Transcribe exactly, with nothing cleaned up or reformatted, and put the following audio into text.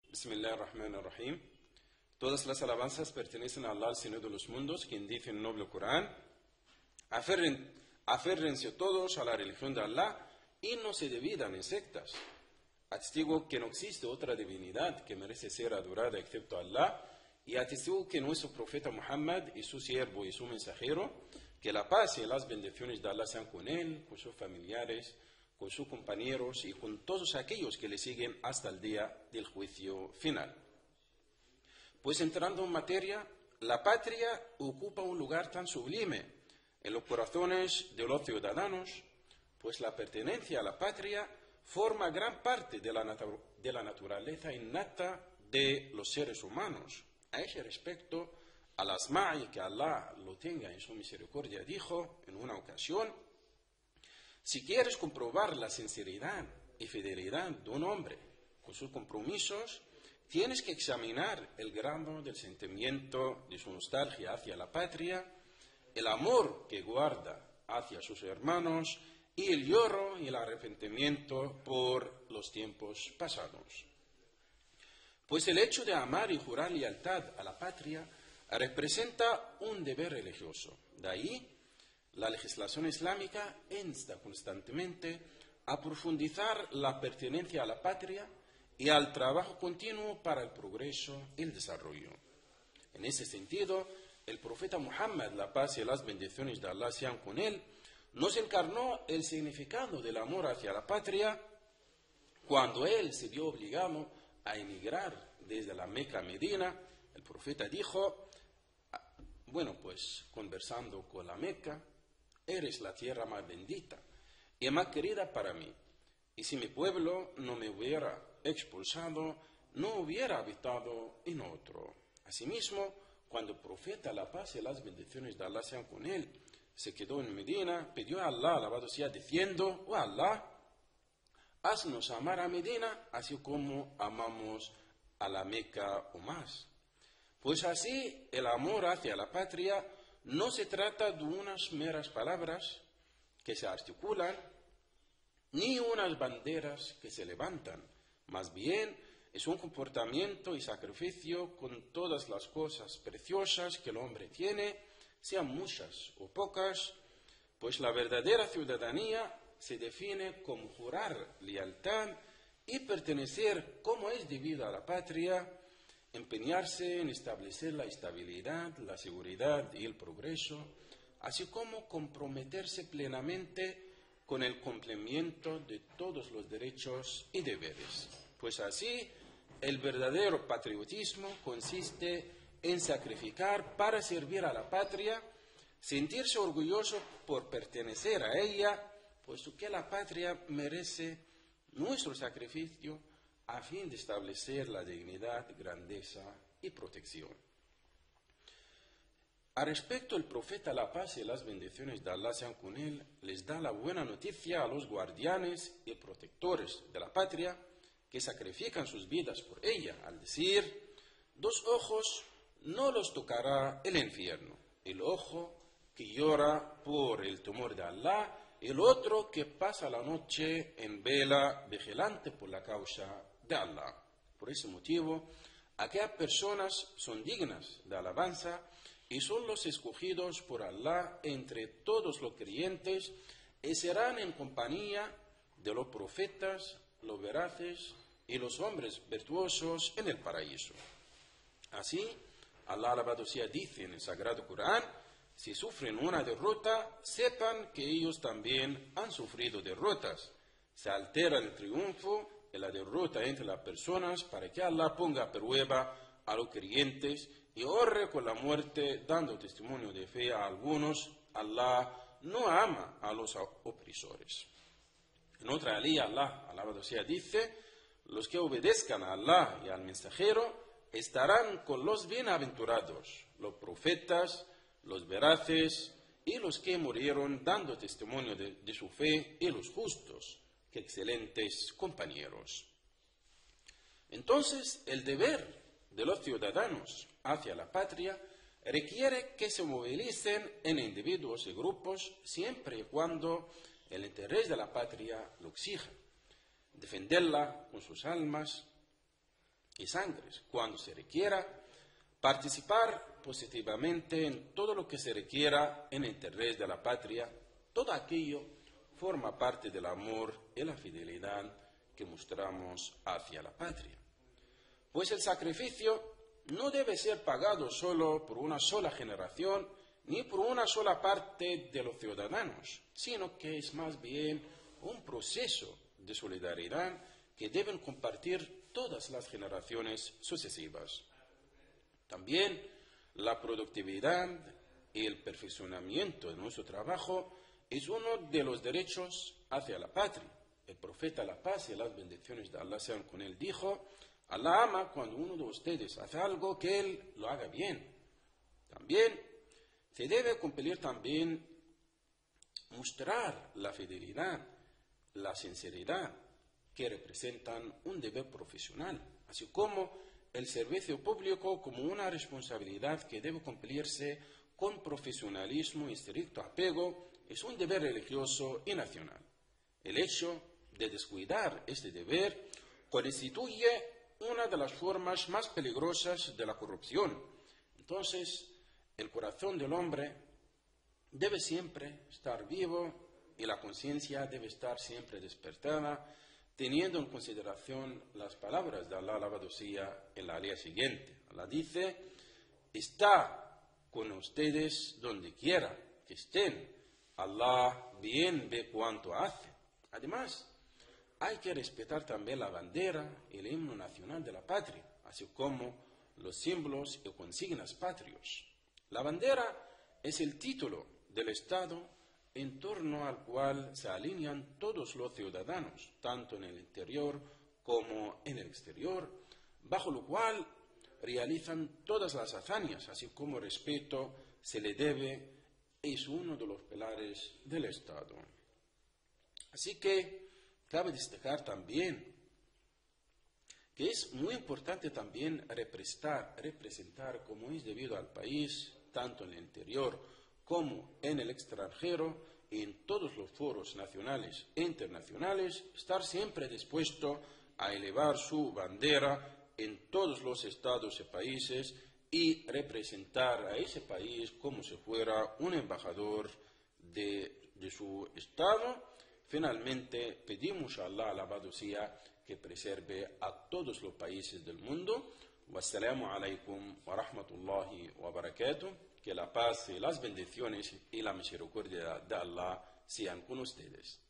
Bismillah ar-Rahman ar-Rahim. Todas las alabanzas pertenecen a Allah, al Señor de los mundos, quien dice en el noble Corán: Aferren, aférrense todos a la religión de Allah y no se dividan en sectas. Atestigo que no existe otra divinidad que merece ser adorada excepto Allah, y atestigo que nuestro profeta Muhammad y su siervo y su mensajero, que la paz y las bendiciones de Allah sean con él, con sus familiares, con sus compañeros y con todos aquellos que le siguen hasta el día del juicio final. Pues entrando en materia, la patria ocupa un lugar tan sublime en los corazones de los ciudadanos, pues la pertenencia a la patria forma gran parte de la, natu- de la naturaleza innata de los seres humanos. A ese respecto, Al-Asma', y que Allah lo tenga en su misericordia, dijo en una ocasión: si quieres comprobar la sinceridad y fidelidad de un hombre con sus compromisos, tienes que examinar el grado del sentimiento de su nostalgia hacia la patria, el amor que guarda hacia sus hermanos y el lloro y el arrepentimiento por los tiempos pasados. Pues el hecho de amar y jurar lealtad a la patria representa un deber religioso. De ahí, la legislación islámica insta constantemente a profundizar la pertenencia a la patria y al trabajo continuo para el progreso y el desarrollo. En ese sentido, el profeta Muhammad, la paz y las bendiciones de Allah sean con él, nos encarnó el significado del amor hacia la patria cuando él se vio obligado a emigrar desde la Meca a Medina. El profeta dijo, bueno, pues conversando con la Meca: eres la tierra más bendita y más querida para mí, y si mi pueblo no me hubiera expulsado, no hubiera habitado en otro. Asimismo, cuando el profeta, la paz y las bendiciones de Allah sean con él, se quedó en Medina, pidió a Allah, alabado sea, diciendo: oh Allah, haznos amar a Medina así como amamos a la Meca o más. Pues así, el amor hacia la patria no se trata de unas meras palabras que se articulan, ni unas banderas que se levantan. Más bien, es un comportamiento y sacrificio con todas las cosas preciosas que el hombre tiene, sean muchas o pocas, pues la verdadera ciudadanía se define como jurar lealtad y pertenecer como es debido a la patria, empeñarse en establecer la estabilidad, la seguridad y el progreso, así como comprometerse plenamente con el cumplimiento de todos los derechos y deberes. Pues así, el verdadero patriotismo consiste en sacrificar para servir a la patria, sentirse orgulloso por pertenecer a ella, puesto que la patria merece nuestro sacrificio a fin de establecer la dignidad, grandeza y protección. Al respecto, el profeta, la paz y las bendiciones de Allah sean con él, les da la buena noticia a los guardianes y protectores de la patria que sacrifican sus vidas por ella, al decir: dos ojos no los tocará el infierno, el ojo que llora por el temor de Allah, el otro que pasa la noche en vela vigilante por la causa de Allah. Por ese motivo, aquellas personas son dignas de alabanza y son los escogidos por Allah entre todos los creyentes, y serán en compañía de los profetas, los veraces y los hombres virtuosos en el paraíso. Así, Allah, alabado sea, dice en el Sagrado Corán: si sufren una derrota, sepan que ellos también han sufrido derrotas. Se altera el triunfo y la derrota entre las personas para que Allah ponga a prueba a los creyentes y honre con la muerte, dando testimonio de fe a algunos. Allah no ama a los opresores. En otra alía, Allah, alabado sea, dice: los que obedezcan a Allah y al mensajero estarán con los bienaventurados, los profetas, los veraces y los que murieron dando testimonio de, de su fe, y los justos, que excelentes compañeros. Entonces, el deber de los ciudadanos hacia la patria requiere que se movilicen en individuos y grupos siempre y cuando el interés de la patria lo exija. Defenderla con sus almas y sangres, cuando se requiera, participar positivamente en todo lo que se requiera en el interés de la patria. Todo aquello forma parte del amor y la fidelidad que mostramos hacia la patria. Pues el sacrificio no debe ser pagado solo por una sola generación ni por una sola parte de los ciudadanos, sino que es más bien un proceso de solidaridad que deben compartir todas las generaciones sucesivas. También la productividad y el perfeccionamiento de nuestro trabajo es uno de los derechos hacia la patria. El profeta, la paz y las bendiciones de Allah sean con él, dijo: Allah ama cuando uno de ustedes hace algo que él lo haga bien. También se debe cumplir también mostrar la fidelidad, la sinceridad que representan un deber profesional, así como el servicio público como una responsabilidad que debe cumplirse con profesionalismo y estricto apego. Es un deber religioso y nacional. El hecho de descuidar este deber constituye una de las formas más peligrosas de la corrupción. Entonces, el corazón del hombre debe siempre estar vivo y la conciencia debe estar siempre despertada, teniendo en consideración las palabras de Allah, alabado sea, en la alea siguiente. Allah dice: está con ustedes donde quiera que estén. Allah bien ve cuánto hace. Además, hay que respetar también la bandera y el himno nacional de la patria, así como los símbolos y consignas patrios. La bandera es el título del Estado en torno al cual se alinean todos los ciudadanos, tanto en el interior como en el exterior, bajo lo cual realizan todas las hazañas, así como respeto se le debe, es uno de los pilares del Estado. Así que cabe destacar también que es muy importante también representar, representar como es debido al país, tanto en el interior como en el extranjero, y en todos los foros nacionales e internacionales, estar siempre dispuesto a elevar su bandera en todos los estados y países y representar a ese país como si fuera un embajador de, de su estado. Finalmente, pedimos a Allah, alabado sea, que preserve a todos los países del mundo. Wassalamu alaikum wa rahmatullahi wa barakatuh. Que la paz y las bendiciones y la misericordia de Allah sean con ustedes.